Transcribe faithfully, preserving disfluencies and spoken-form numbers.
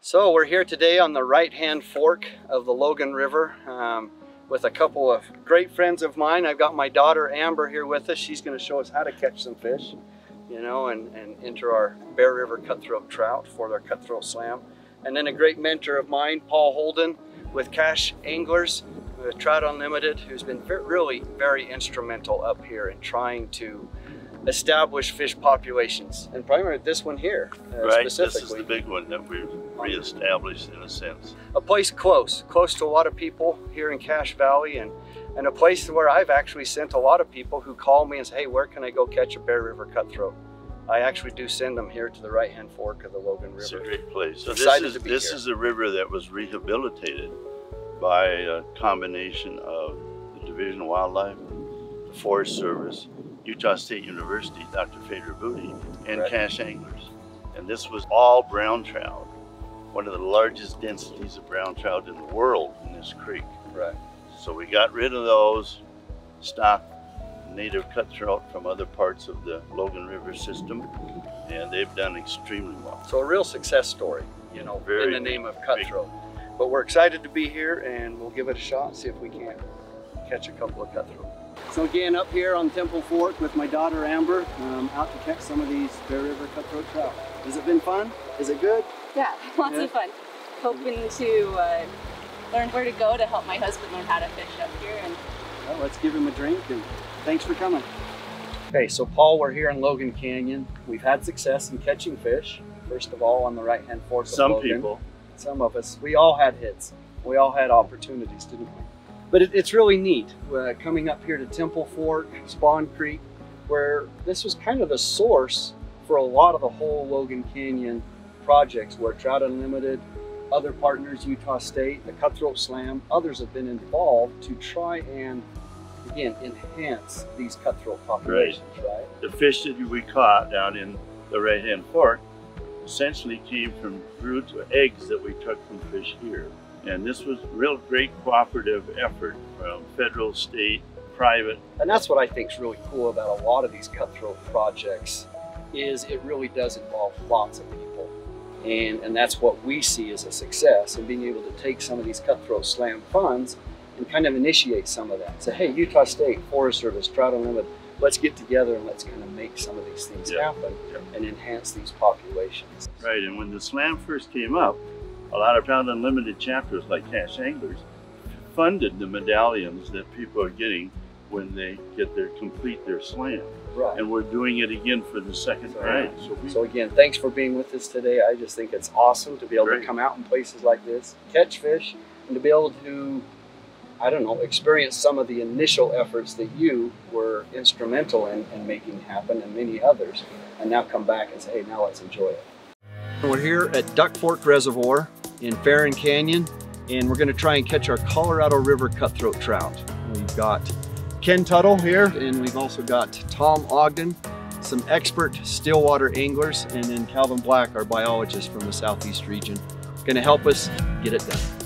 So we're here today on the right-hand fork of the Logan River um, with a couple of great friends of mine. I've got my daughter Amber here with us. She's going to show us how to catch some fish, you know, and, and enter our Bear River cutthroat trout for their Cutthroat Slam. And then a great mentor of mine, Paul Holden, with Cash Anglers, with Trout Unlimited, who's been very, really very instrumental up here in trying to establish fish populations, and primarily this one here, uh, right. specifically. This is the big one that we've reestablished in a sense. A place close, close to a lot of people here in Cache Valley, and, and a place where I've actually sent a lot of people who call me and say, hey, where can I go catch a Bear River cutthroat? I actually do send them here to the right-hand fork of the Logan River. It's a great place. So Excited this is, to be this here. is a river that was rehabilitated by a combination of the Division of Wildlife, the Forest Service, Utah State University, Doctor Fader Booty, and right. Cache Anglers. And this was all brown trout, one of the largest densities of brown trout in the world in this creek. Right. So we got rid of those, stocked native cutthroat from other parts of the Logan River system, and they've done extremely well. So a real success story, you know, Very in the name of cutthroat. Big. But we're excited to be here, and we'll give it a shot and see if we can't catch a couple of cutthroat. So again, up here on Temple Fork with my daughter Amber, um, out to catch some of these Bear River cutthroat trout. Has it been fun? Is it good? Yeah, lots yeah. of fun. Hoping to uh, learn where to go to help my husband learn how to fish up here. And well, let's give him a drink, and thanks for coming. Okay, so Paul, we're here in Logan Canyon. We've had success in catching fish. First of all, on the right-hand fork of Some Logan. people. Some of us. We all had hits. We all had opportunities, didn't we? But it, it's really neat uh, coming up here to Temple Fork, Spawn Creek, where this was kind of the source for a lot of the whole Logan Canyon projects, where Trout Unlimited, other partners, Utah State, the Cutthroat Slam, others have been involved to try and, again, enhance these cutthroat populations, right? right? The fish that we caught down in the right-hand fork essentially came from broods or eggs that we took from fish here. And this was real great cooperative effort from federal, state, private. And that's what I think is really cool about a lot of these cutthroat projects, is it really does involve lots of people. And, and that's what we see as a success, and being able to take some of these Cutthroat Slam funds and kind of initiate some of that. Say, hey, Utah State, Forest Service, Trout Unlimited, let's get together and let's kind of make some of these things yeah. happen yeah. and enhance these populations. Right, and when the Slam first came up, a lot of Trout Unlimited chapters like Cache Anglers funded the medallions that people are getting when they get their complete their slam. Right. And we're doing it again for the second time. So, we, so again, thanks for being with us today. I just think it's awesome to be able Great. to come out in places like this, catch fish, and to be able to, I don't know, experience some of the initial efforts that you were instrumental in, in making happen, and many others, and now come back and say, hey, now let's enjoy it. We're here at Duck Fork Reservoir in Farron Canyon, and we're going to try and catch our Colorado River cutthroat trout. We've got Ken Tuttle here, and we've also got Tom Ogden, some expert stillwater anglers, and then Calvin Black, our biologist from the Southeast region, going to help us get it done.